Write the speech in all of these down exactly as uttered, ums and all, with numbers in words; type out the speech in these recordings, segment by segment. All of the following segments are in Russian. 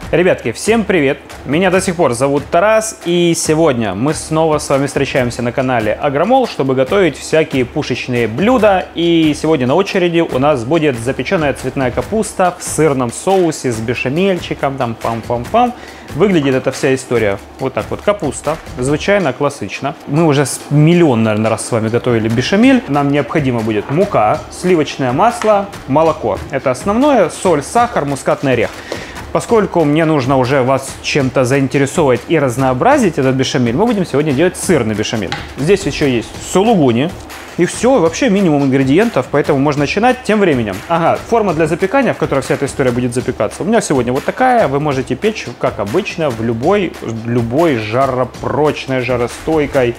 Ребятки, всем привет! Меня до сих пор зовут Тарас, и сегодня мы снова с вами встречаемся на канале Агромол, чтобы готовить всякие пушечные блюда. И сегодня на очереди у нас будет запеченная цветная капуста в сырном соусе с бешамельчиком, там пам-пам-пам. Выглядит эта вся история вот так вот. Капуста, звычайно классично. Мы уже миллион, наверное, раз с вами готовили бешамель. Нам необходимо будет мука, сливочное масло, молоко. Это основное, соль, сахар, мускатный орех. Поскольку мне нужно уже вас чем-то заинтересовать и разнообразить этот бешамель, мы будем сегодня делать сырный бешамель. Здесь еще есть сулугуни. И все, вообще минимум ингредиентов, поэтому можно начинать тем временем. Ага, форма для запекания, в которой вся эта история будет запекаться, у меня сегодня вот такая. Вы можете печь, как обычно, в любой, любой жаропрочной, жаростойкой.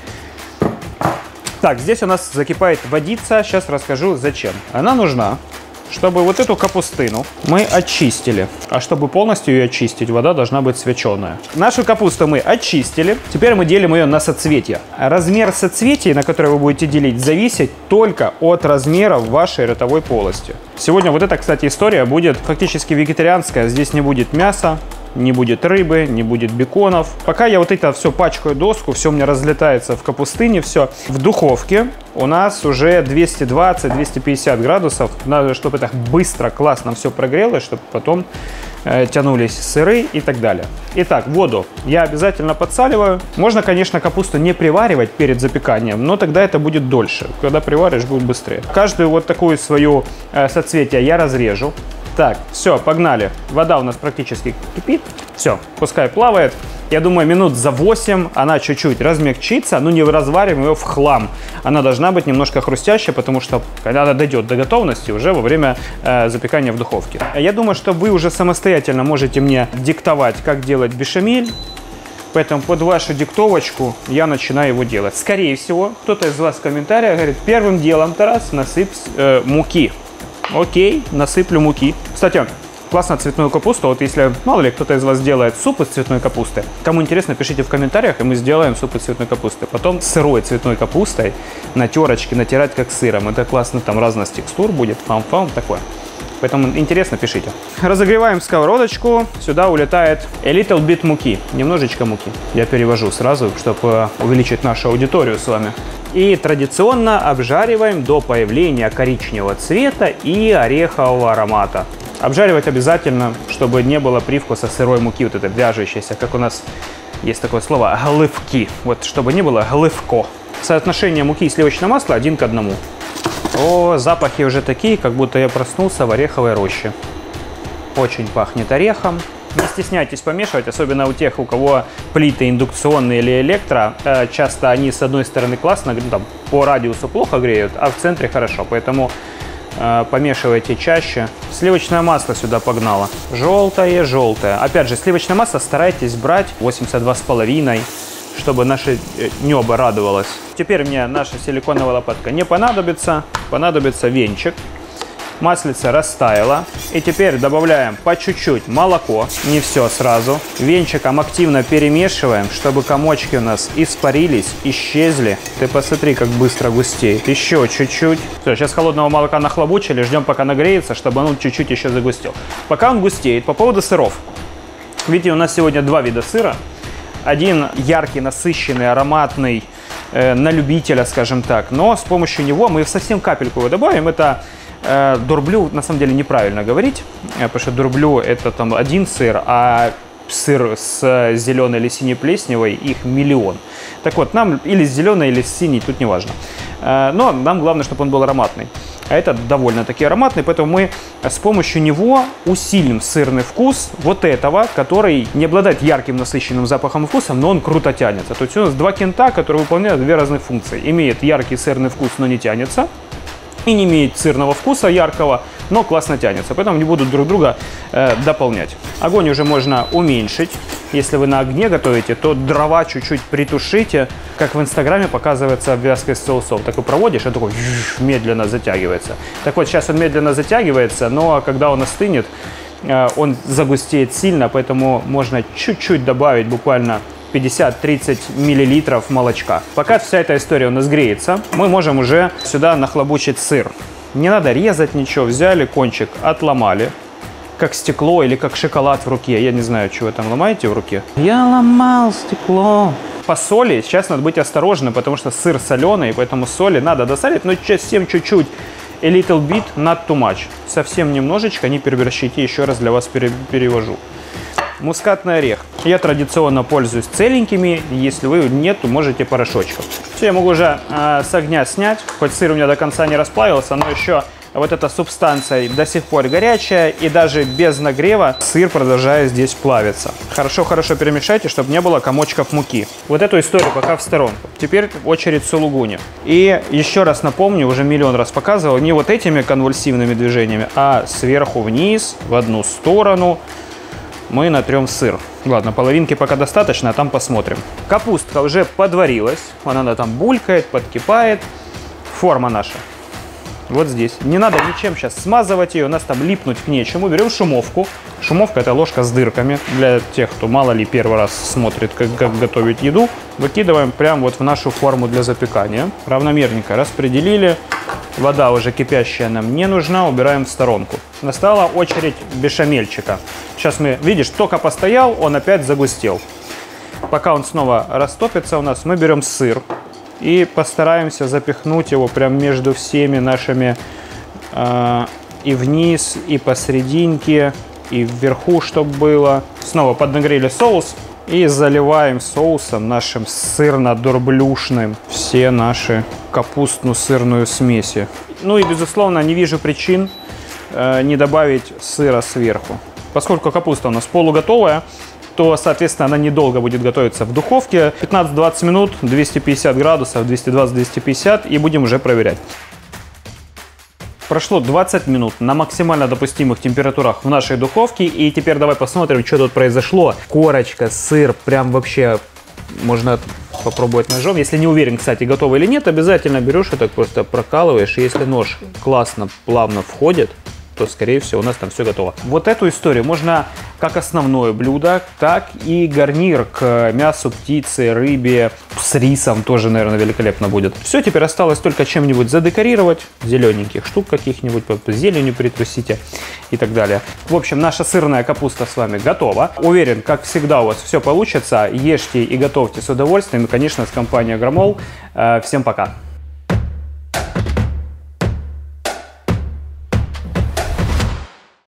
Так, здесь у нас закипает водица. Сейчас расскажу, зачем. Она нужна, чтобы вот эту капустину мы очистили. А чтобы полностью ее очистить, вода должна быть свеченая. Нашу капусту мы очистили. Теперь мы делим ее на соцветия. Размер соцветий, на которые вы будете делить, зависит только от размера вашей ротовой полости. Сегодня вот эта, кстати, история будет фактически вегетарианская. Здесь не будет мяса, не будет рыбы, не будет беконов. Пока я вот это все пачкаю доску, все у меня разлетается в капустыне, все. В духовке у нас уже двести двадцать — двести пятьдесят градусов. Надо, чтобы это быстро, классно все прогрелось, чтобы потом э, тянулись сыры и так далее. Итак, воду я обязательно подсаливаю. Можно, конечно, капусту не приваривать перед запеканием, но тогда это будет дольше. Когда приваришь, будет быстрее. Каждую вот такую свою э, соцветие я разрежу. Так, все, погнали. Вода у нас практически кипит. Все, пускай плавает. Я думаю, минут за восемь она чуть-чуть размягчится, но не развариваем ее в хлам. Она должна быть немножко хрустящая, потому что когда она дойдет до готовности, уже во время э, запекания в духовке. Я думаю, что вы уже самостоятельно можете мне диктовать, как делать бешамель. Поэтому под вашу диктовочку я начинаю его делать. Скорее всего, кто-то из вас в комментариях говорит: первым делом, Тарас, насыпь э, муки. Окей, насыплю муки. Кстати, классно цветную капусту. Вот если, мало ли, кто-то из вас делает суп из цветной капусты, кому интересно, пишите в комментариях, и мы сделаем суп из цветной капусты. Потом сырой цветной капустой на терочке натирать как сыром. Это классно, там разность текстур будет, фам-фам, такое. Поэтому интересно, пишите. Разогреваем сковородочку. Сюда улетает a little bit муки. Немножечко муки. Я перевожу сразу, чтобы увеличить нашу аудиторию с вами. И традиционно обжариваем до появления коричневого цвета и орехового аромата. Обжаривать обязательно, чтобы не было привкуса сырой муки, вот это вяжущейся, как у нас есть такое слово, гливки. Вот, чтобы не было гливко. Соотношение муки и сливочного масла один к одному. О, запахи уже такие, как будто я проснулся в ореховой роще. Очень пахнет орехом. Не стесняйтесь помешивать, особенно у тех, у кого плиты индукционные или электро. Часто они с одной стороны классно, ну, там, по радиусу плохо греют, а в центре хорошо. Поэтому э, помешивайте чаще. Сливочное масло сюда погнало. Желтое, желтое. Опять же, сливочное масло старайтесь брать восемьдесят два с половиной, чтобы наше небо радовалось. Теперь мне наша силиконовая лопатка не понадобится. Понадобится венчик. Маслица растаяла. И теперь добавляем по чуть-чуть молоко. Не все сразу. Венчиком активно перемешиваем, чтобы комочки у нас испарились, исчезли. Ты посмотри, как быстро густеет. Еще чуть-чуть. Все, сейчас холодного молока нахлобучили. Ждем, пока нагреется, чтобы он чуть-чуть еще загустел. Пока он густеет, по поводу сыров. Видите, у нас сегодня два вида сыра. Один яркий, насыщенный, ароматный, э, на любителя, скажем так. Но с помощью него мы совсем капельку его добавим. Это э, дурблю, на самом деле неправильно говорить, э, потому что дурблю это там один сыр, а сыр с зеленой или синей плесневой их миллион. Так вот, нам или с зеленой, или с синей, тут не важно. Э, но нам главное, чтобы он был ароматный. А это довольно-таки ароматный, поэтому мы с помощью него усилим сырный вкус вот этого, который не обладает ярким насыщенным запахом и вкусом, но он круто тянется. То есть у нас два кента, которые выполняют две разных функции. Имеет яркий сырный вкус, но не тянется. И не имеет сырного вкуса яркого, но классно тянется. Поэтому они будут друг друга э, дополнять. Огонь уже можно уменьшить. Если вы на огне готовите, то дрова чуть-чуть притушите. Как в инстаграме показывается обвязка из соусов. Так и проводишь, и такой медленно затягивается. Так вот, сейчас он медленно затягивается, но когда он остынет, э, он загустеет сильно, поэтому можно чуть-чуть добавить, буквально пятьдесят-тридцать миллилитров молочка. Пока вся эта история у нас греется, мы можем уже сюда нахлобучить сыр. Не надо резать ничего, взяли кончик, отломали. как стекло или как шоколад в руке. Я не знаю, что вы там ломаете в руке. Я ломал стекло. По соли сейчас надо быть осторожным, потому что сыр соленый, поэтому соли надо досолить, но совсем чуть-чуть. A little bit, not too much. Совсем немножечко, не переборщите, еще раз для вас пере перевожу. Мускатный орех. Я традиционно пользуюсь целенькими, если вы нет, то можете порошочком. Все, я могу уже э, с огня снять, хоть сыр у меня до конца не расплавился, но еще вот эта субстанция до сих пор горячая, и даже без нагрева сыр продолжает здесь плавиться. Хорошо-хорошо перемешайте, чтобы не было комочков муки. Вот эту историю пока в сторонку. Теперь очередь сулугуни. И еще раз напомню, уже миллион раз показывал, не вот этими конвульсивными движениями, а сверху вниз, в одну сторону мы натрем сыр. Ладно, половинки пока достаточно, а там посмотрим. Капустка уже подварилась, она там булькает, подкипает. Форма наша вот здесь. Не надо ничем сейчас смазывать ее, у нас там липнуть к нечему. Берем шумовку. Шумовка — это ложка с дырками. Для тех, кто мало ли первый раз смотрит, как, как готовить еду. Выкидываем прямо вот в нашу форму для запекания. Равномерненько распределили. Вода уже кипящая нам не нужна, убираем в сторонку. Настала очередь бешамельчика. Сейчас мы, видишь, только постоял, он опять загустел. Пока он снова растопится у нас, мы берем сыр. И постараемся запихнуть его прям между всеми нашими э, и вниз, и посерединке, и вверху, чтобы было. Снова поднагрели соус и заливаем соусом нашим сырно-дорблюшным все наши капустно-сырную смеси. Ну и, безусловно, не вижу причин э, не добавить сыра сверху. Поскольку капуста у нас полуготовая, то, соответственно, она недолго будет готовиться в духовке. пятнадцать-двадцать минут, двести пятьдесят градусов, двести двадцать — двести пятьдесят, и будем уже проверять. Прошло двадцать минут на максимально допустимых температурах в нашей духовке, и теперь давай посмотрим, что тут произошло. Корочка, сыр, прям вообще можно попробовать ножом. Если не уверен, кстати, готово или нет, обязательно берешь и так просто прокалываешь, и если нож классно, плавно входит, то, скорее всего, у нас там все готово. Вот эту историю можно как основное блюдо, так и гарнир к мясу, птице, рыбе, с рисом тоже, наверное, великолепно будет. Все, теперь осталось только чем-нибудь задекорировать, зелененьких штук каких-нибудь, зеленью притрусите и так далее. В общем, наша сырная капуста с вами готова. Уверен, как всегда у вас все получится. Ешьте и готовьте с удовольствием. И, конечно, с компанией Агромол. Всем пока!